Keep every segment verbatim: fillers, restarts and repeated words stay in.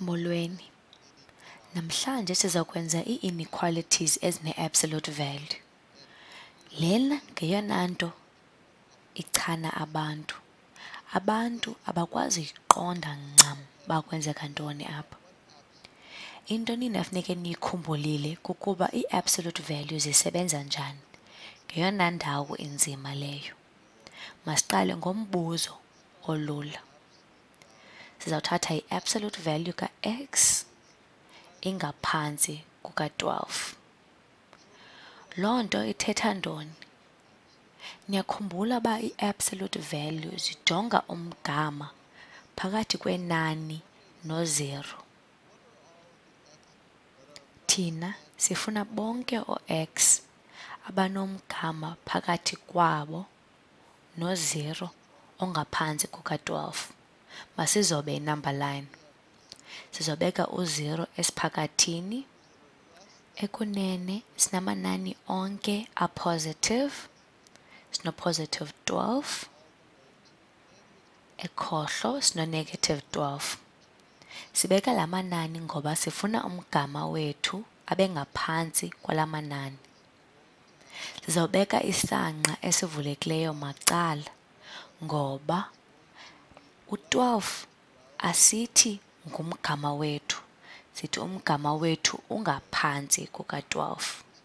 Molweni. Namhlanje sizakwenza ii-inequalities ezine-absolute value. Lena ngeyona nto ichana abantu. Abantu abakwazi ukuqonda ncam uba kwenzeka ntoni apha. Into nini efuneke niyikhumbulile kukuba ii-absolute values zisebenza njani. Ngeyona ndawo inzima leyo. Masiqale ngombuzo olula. Sizawuthatha i-absolute value ka-x ingaphantsi kuka-twelve. Loo nto ithetha ntoni? Niyakhumbula uba i-absolute value zijonga umgama phakathi kwenani noziro. Thina sifuna bonke oo-x abanomgama phakathi kwabo noziro ongaphantsi kuka-twelve. Masizobe i-number line. Sizobeka uziro esiphakathini. Ekunene sinamanani onke a-positive. Sino-positive twelve. Ekhohlo sino-negative twelve. Sibeka la manani ngoba sifuna umgama wethu abe ngaphantsi kwala manani. Sizawubeka isangqa esivulekileyo macala ngoba u-twelve asithi ngumgama wethu, sithi umgama wethu ungaphantsi kuka-twelve.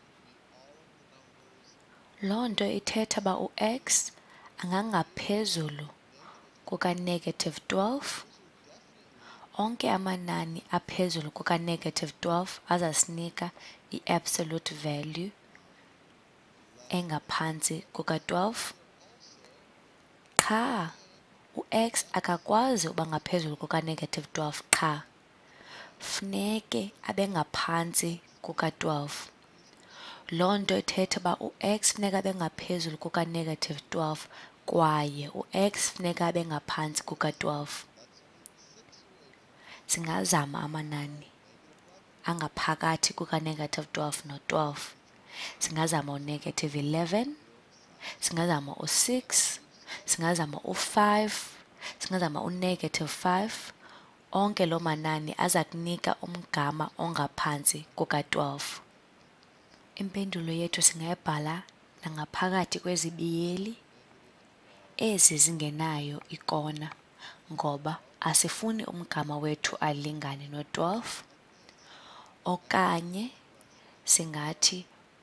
Loo nto ithetha uba u-x angangaphezulu kuka-negative twelve. Onke amanani aphezulu kuka-negative twelve azasinika i-absolute value engaphantsi kuka-twelve. Qha u-x akakwazi uba ngaphezulu kuka-negative twelve qha. Funeke abe ngaphantsi kuka-twelve. Loo nto ithetha uba u-x funeka abe ngaphezulu kuka-negative twelve kwaye u-x funeka abe ngaphantsi kuka-twelve. Singazama amanani angaphakathi kuka-negative twelve no-twelve. Singazama u-negative eleven, singazama u-six, singazama u-five, singazama u-negative five. Onke loo manani aza kunika umgama ongaphantsi kuka-twelve. Impendulo yethu singayibhala nangaphakathi kwezibiyeli ezi zingenayo ikona ngoba asifuni umgama wethu alingane no-twelve. Okanye singathi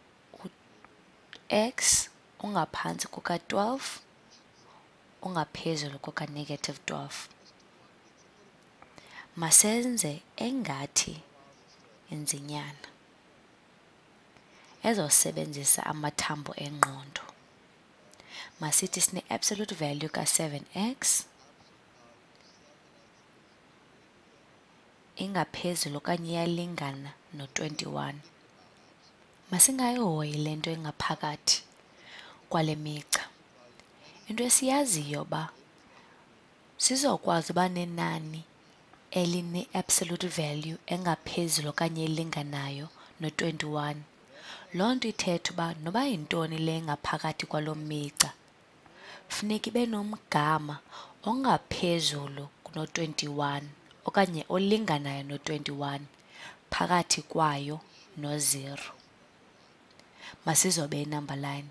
u-x ungaphantsi kuka-twelve ungaphezulu kuka-negative twelve. Masenze engathi inzinyana ezosebenzisa amathambo engqondo. Masithi sine-absolute value ka-seven x ingaphezulu okanye iyalingana no-twenty-one. Masingayihoyi le nto engaphakathi kwale migca. Into esiyaziyo uba sizokwazi uba nenani eline-absolute value engaphezulu okanye elinganayo no-twenty-one. Loo nto ithetha uba noba yintoni le ngaphakathi kwalo migca funeka ibe nomgama ongaphezulu kuno-twenty-one okanye olinganayo no-twenty-one phakathi kwayo noziro. Masizobe i-number line.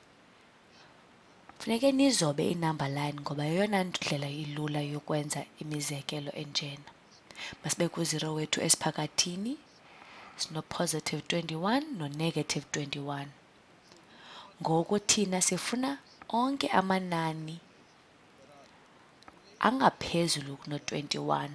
Funeke nizobe i-number line ngoba yeyona ndlela ilula yokwenza imizekelo enjena. Masibeke uziro wethu esiphakathini. Sino-positive twenty-one no-negative twenty-one. Ngoku thina sifuna onke amanani angaphezulu kuno-twenty-one.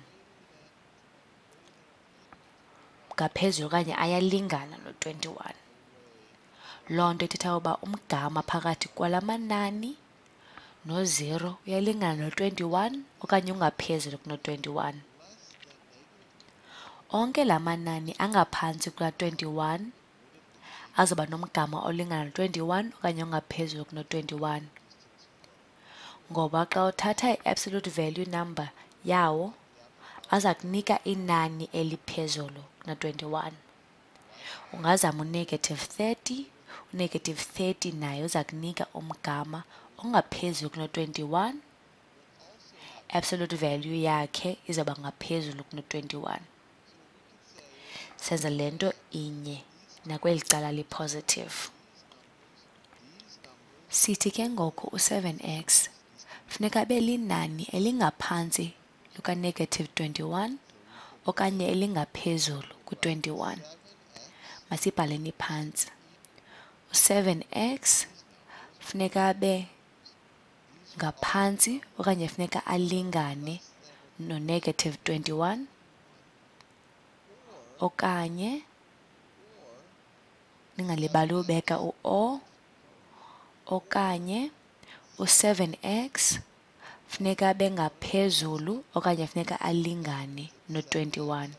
Ngaphezulu okanye ayalingana no-twenty-one. Loo nto ithetha uba umgama phakathi kwala manani noziro uyalingana no-twenty-one okanye ungaphezulu kuno-twenty-one. Onke la manani angaphantsi kuka-twenty-one azoba nomgama olingana no-twenty-one okanye ongaphezulu kuno-twenty-one. Ngoba xa uthatha i-absolute value number yawo aza kunika inani eliphezulu kuno-twenty-one. Ungazama u-negative thirty, u-negative thirty nayo uza kunika umgama ongaphezulu kuno-twenty-one. Absolute value yakhe izawuba ngaphezulu kuno-twenty-one. senza le nto inye nakweli cala li-positive. Sithi ke ngoku u-seven x funeka abe linani elingaphantsi luka-negative twenty-one okanye elingaphezulu ku-twenty-one. Masibhaleni phantsi. u-seven x funeka abe ngaphantsi okanye funeka alingane no-negative twenty-one okanye ningalibali ubeka u-or okanye u-seven x funeka abe ngaphezulu okanye funeka alingane no-twenty-one.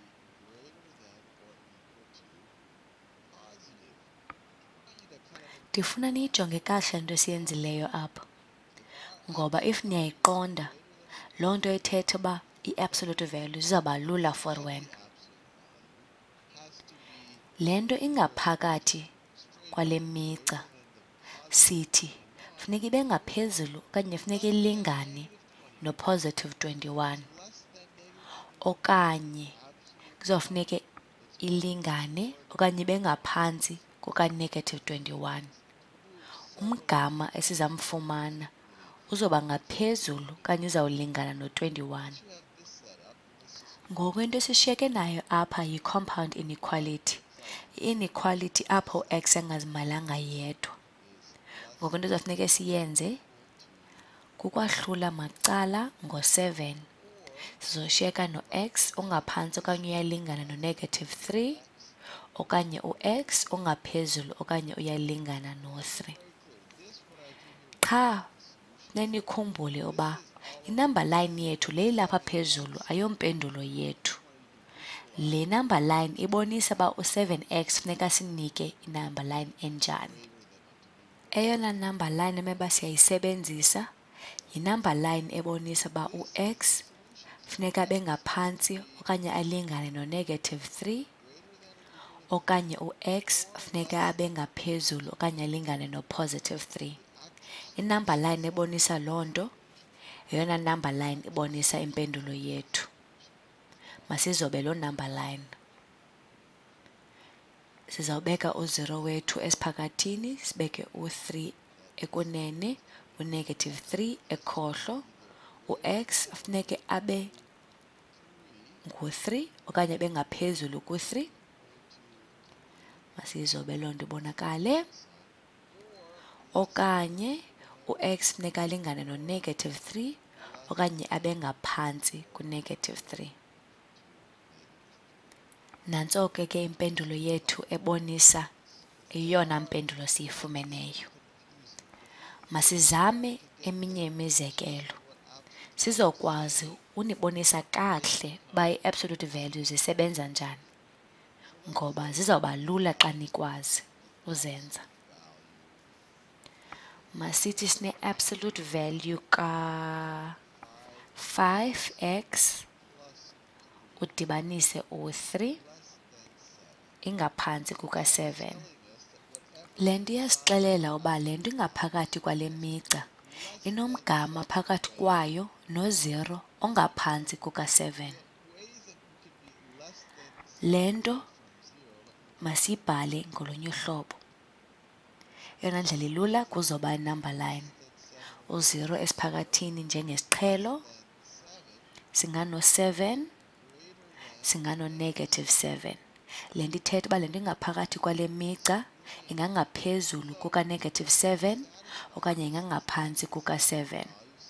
Ndifuna niyijonge kahle into esiyenzileyo apha, ngoba if niyayiqonda, loo nto ithetha uba i-absolute value zizawuba lula for wena. Le nto ingaphakathi kwale migca sithi funeka ibe ngaphezulu okanye funeka ilingane no-positive twenty-one okanye kuzofuneke ilingane okanye ibe ngaphantsi kuka-negative twenty-one. Umgama esizamfumana uzoba ngaphezulu okanye uzawulingana no-twenty-one. Ngoku into esishiyeke nayo apha yi-compound inequality. I-inequality apho x engazimalanga yedwa. Ngoku into ezofuneka siyenze kukwahlula macala ngo-seven. Sizoshiyeka no-x ongaphantsi okanye uyalingana no-negative three okanye u-x ongaphezulu okanye uyalingana no-three. Qha nenikhumbule uba i-number line yethu le ilapha phezulu ayompendulo yethu. Le number line ibonisa uba u-seven x funeka sinike i-number line enjani. Eyona number line emeba siyayisebenzisa yi-number line ebonisa uba u-x funeka abe ngaphantsi okanye alingane no-negative three okanye u-x funeka abe ngaphezulu okanye alingane no-positive three. I-number line ebonisa loo nto yeyona number line ibonisa impendulo yethu. Masizobe loo number line. Sizawubeka u-zero wethu esiphakathini, sibeke u-three ekunene, u-negative three ekhohlo. U-x funeke abe ngu-three okanye abe ngaphezulu ku-three. Masizobe loo nto ibonakale. Okanye u-x funeka alingane no-negative three okanye abe ngaphantsi ku-negative three. Nantso ke ke impendulo yethu ebonisa eyona mpendulo siyifumeneyo. Masizame eminye imizekelo sizokwazi unibonisa kakuhle uba i-absolute values zisebenza njani, ngoba zizawuba lula xa nikwazi uzenza. Masithi sine-absolute value ka-five x udibanise u-three ingaphantsi kuka-seven. Le nto iyasixelela uba le nto ingaphakathi kwale migca inomgama phakathi kwayo no-zero ongaphantsi kuka-seven. Le nto masiyibhale ngolunye uhlobo. Eyona ndlela ilula kuzoba i-number line. U-zero esiphakathini njengesiqhelo, singano-seven, singano-negative seven. Le nto ithetha uba le nto ingaphakathi kwale migca ingangaphezulu kuka-negative seven okanye ingangaphantsi kuka-seven.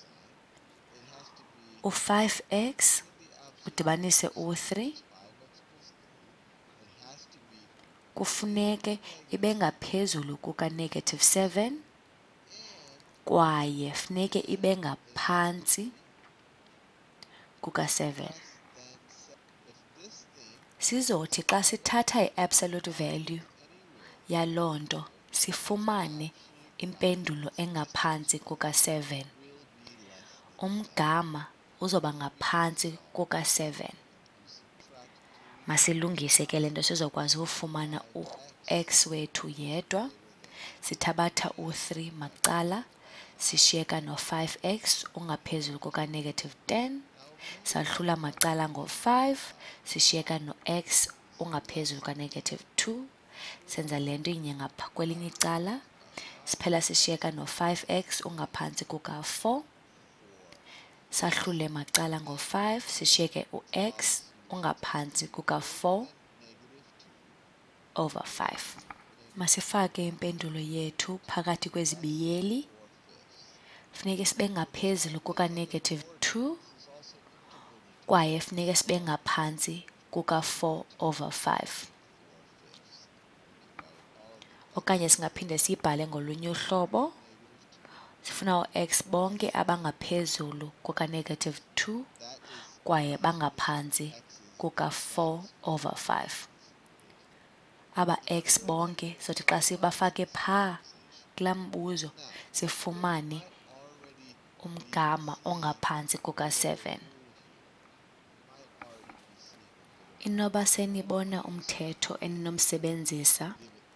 U-five x udibanise u-three kufuneke ibe ngaphezulu kuka-negative seven kwaye funeke ibe ngaphantsi kuka-seven. Sizothi xa sithatha i-absolute value yaloo nto sifumane impendulo engaphantsi kuka-seven. Umgama uzoba ngaphantsi kuka-seven. Masilungise ke le nto sizokwazi ufumana u-x wethu yedwa. Sithabatha u-three macala, sishiyeka no-five x ungaphezulu kuka-negative ten. Sahlula macala ngo-five, sishiyeka no-x ungaphezulu ka-negative two. Senza le nto inye ngapha kwelinye icala. Siphela sishiyeka no-five x ungaphansi kuka-four. Sahlule macala ngo-five, sishiyeke u-x ungaphansi kuka-four over five. Masifake impendulo yethu phakathi kwezibiyeli. Funeke sibe ngaphezulu kuka-negative two, kwaye funeke sibe ngaphantsi kuka-four over five. Okanye singaphinde siyibhale ngolunye uhlobo. Sifuna u-x bonke abangaphezulu kuka-negative two, kwaye bangaphantsi kuka-four over five. Aba x bonke sothi xa sibafake phaa kulaa mbuzo sifumane umgama ongaphantsi kuka-seven. Inoba senibona umthetho eninomsebenzisa,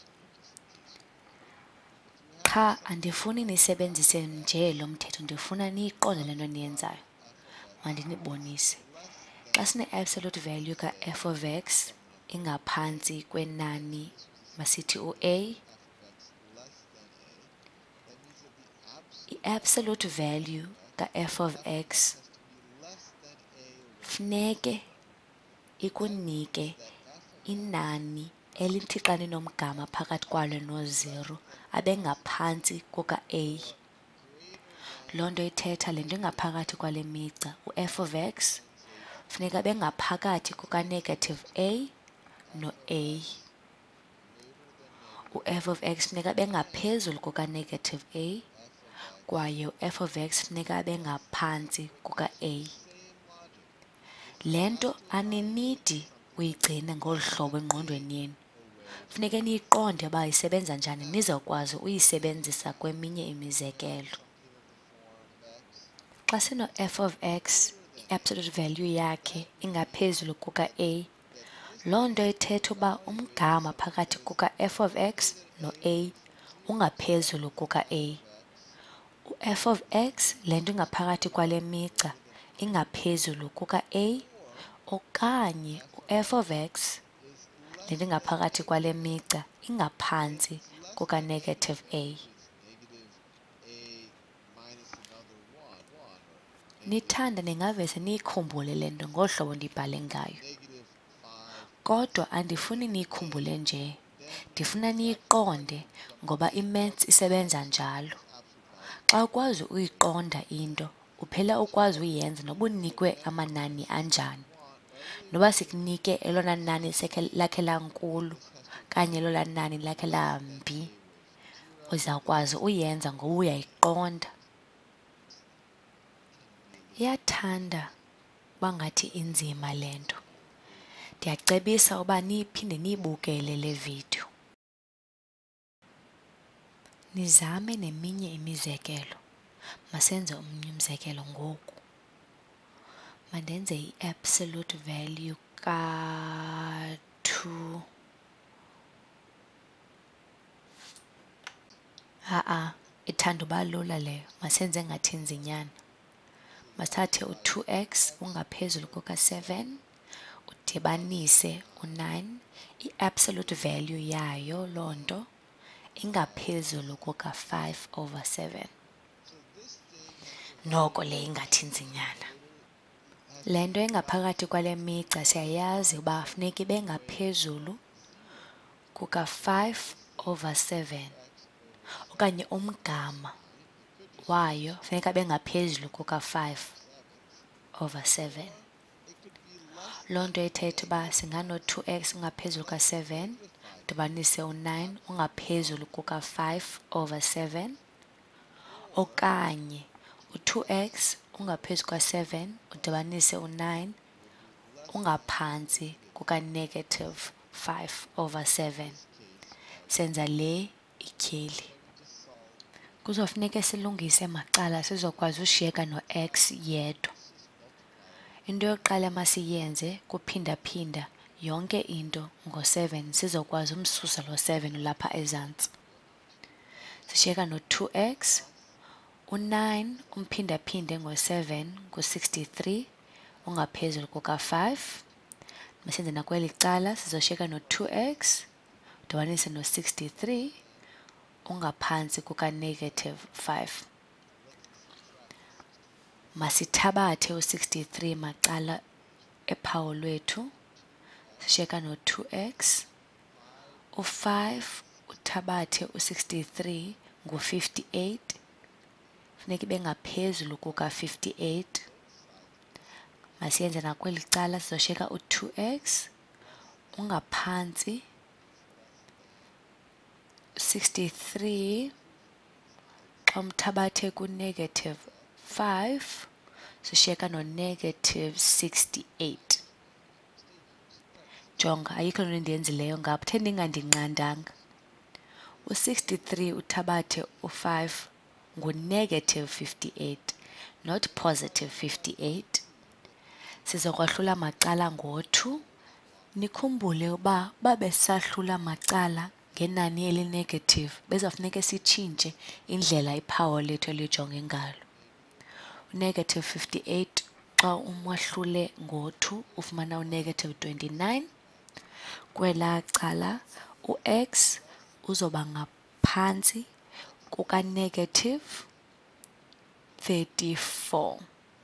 qha andifuni nisebenzise nje lo mthetho, ndifuna niyiqonde le nto niyenzayo. Mandinibonise. Xa sine-absolute value ka-f of x ingaphantsi kwenani, masithi u-a, i-absolute value ka-f of x funeke ikunike inani elithi xa ninomgama phakathi kwalo no-zero abe ngaphantsi kuka-a. Loo nto ithetha le nto ingaphakathi kwale migca, u-f of x funeka abe ngaphakathi kuka-negative a no-a. U-f of x funeka abe ngaphezulu kuka-negative a, kwaye u-f of x funeka abe ngaphantsi kuka-a. Le nto aninidi uyigcine ngolu hlobo engqondweni yenu. Funeke niyiqonde uba isebenza njani nizawukwazi uyisebenzisa kweminye imizekelo. Xa sino-f of x, i-absolute value yakhe ingaphezulu kuka-a, loo nto ithetha uba umgama phakathi kuka-f of x no-a ungaphezulu kuka-a. U-f of x, le nto ingaphakathi kwale migca, ingaphezulu kuka-a, okanye u-f of x, le nto ingaphakathi kwale migca, ingaphantsi kuka-negative a. Nithanda ningavese niyikhumbule le nto ngolu hlobo ndibhale ngayo. Kodwa andifuni niyikhumbule nje, ndifuna niyiqonde ngoba i-maths isebenza njalo. Xa ukwazi uyiqonda into, uphela ukwazi uyenza noba unikwe amanani anjani. Noba sikunike elona nani lakhe lankulu kanye elona nani lakhe lambi, uzawukwazi uyenza ngoba uyayiqonda. Iyathanda uba ngathi inzima le nto. Ndiyacebisa uba niphinde niyibukele le video, nizame neminye imizekelo. Masenze omnye umzekelo ngoku. Mandenze i-absolute value ka-two. Ha-a, ithanda uba lula leyo. Masenze ngathi nzinyana. Masithathe u-two x ungaphezulu kuka-seven, udibanise u-nine. I-absolute value yayo loo nto ingaphezulu kuka-five over seven. Noko le ingathi nzinyana. Le nto engaphakathi kwale migca siyayazi uba funeka ibe ngaphezulu kuka-five over seven, okanye umgama wayo funeka abe ngaphezulu kuka-five over seven. Loo nto ithetha uba singano-two x ungaphezulu ka-seven, dibanise u-nine ungaphezulu kuka-five over seven, okanye u-two x ungaphezulu ka-seven udibanise u-nine ungaphantsi kuka-negative five over seven. Senza le ityheli. Kuzofuneka silungise macala sizokwazi ushiyeka no-x yedwa. Into yokuqala masiyenze kuphindaphinda yonke into ngo-seven sizokwazi umsusa lo seven lapha ezantsi. Sishiyeka no-two x, u-nine umphindaphinde ngo-seven ngu-sixty-three ungaphezulu kuka-five, Masenze nakweli cala sizoshiyeka no two x udibanise no sixty-three ungaphansi kuka negative five. Masithabathe u sixty-three macala ephawu lwethu sishiyeka no two x. u five uthabathe u sixty-three ngu fifty-eight. Funeka ibe ngaphezulu kuka fifty-eight. Masiyenze nakweli cala sizoshiyeka u two x ungaphansi sixty-three xa umthabathe ku negative five sishiyeka no negative sixty-eight. Jonga, ayikho nto endiyenzileyo ngapha, the ndingandinqandanga. u sixty-three uthabathe u five ngu negative fifty-eight, not positive fifty-eight. Sizokwahlula macala ngo-two. Nikhumbule uba babe sahlula macala ngenani eli-negative bezawufuneka sitshintshe indlela iphawu lethu elijonge ngalo. U-negative fifty-eight xa umwahlule ngo-two ufumana u-negative twenty-nine. Kwelaa cala u-x uzoba ngaphantsi kuka-negative thirty-four.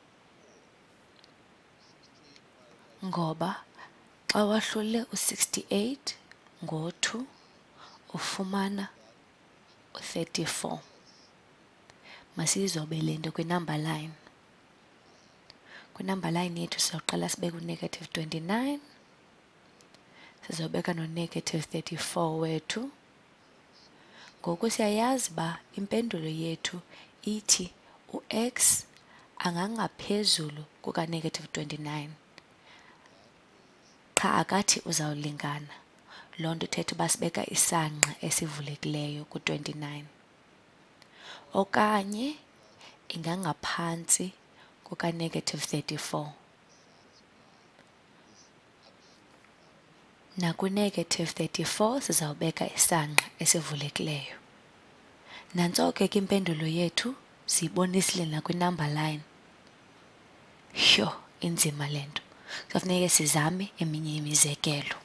Ngoba xa wahlule u sixty-eight ngo-two ufumana u thirty-four. Masiyizobe le nto kwi-number line. Kwi-number line yethu sizawuqala sibeke u-negative twenty-nine. Sizobeka no-negative thirty-four wethu. Ngoku siyayazi uba impendulo yethu ithi u-x angangaphezulu kuka-negative twenty-nine. Qha akathi uzawulingana. Loo nto ithetha uba sibeka isangqa esivulekileyo ku-twenty-nine. Okanye ingangaphantsi kuka-negative thirty-four. Naku-negative thirty-four sizawubeka isangqa esivulekileyo. Nantso ke impendulo yethu siyibonisile nakwi-number line. Yho, inzima le nto. Kufuneka sizame eminye imizekelo.